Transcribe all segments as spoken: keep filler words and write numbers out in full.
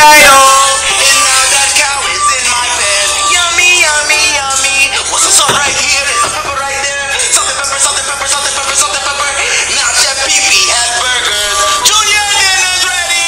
I O. And now that cow is in my bed. Yummy, yummy, yummy. What's the salt right here? There's some pepper right there. Salt and pepper, salt and pepper, salt and pepper, salt and pepper. Now Chef Pee Pee has burgers. Junior dinner's ready.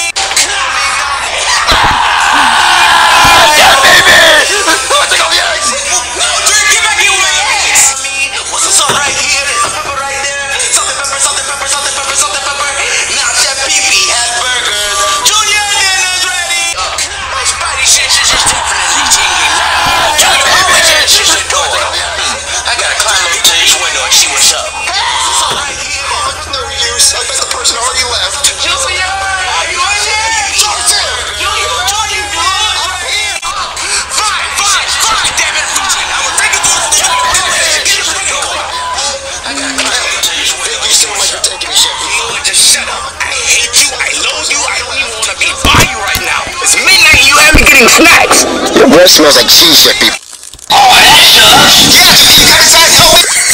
Yeah, baby! Let's take off the eggs! No, Drake, get back here with my eggs. What's the salt right here? There's some pepper right there. Salt and pepper, salt and pepper, salt and pepper, salt and pepper. Now Chef Pee Pee has burgers. Junior dinner's ready. My spidey senses is definitely tingling now. Junior, my senses are door. I gotta climb up to this window and see what's up. Salt right here. No use. I bet the person already left. Junior, are you in there? Talk to him! Junior, Junior, I'm here. Fine, fine, fine. Damn it, fine. I will take it to the door. Get this window open. I gotta climb up to this window. You seem like you're taking me, Chef. You know what? Just shut up. I hate you. I loathe you. I don't even want to be by you right now. It's midnight and you have me getting snacks. Your breath smells like cheese, Chef. Oh, hell. Yes! Yes! I told you!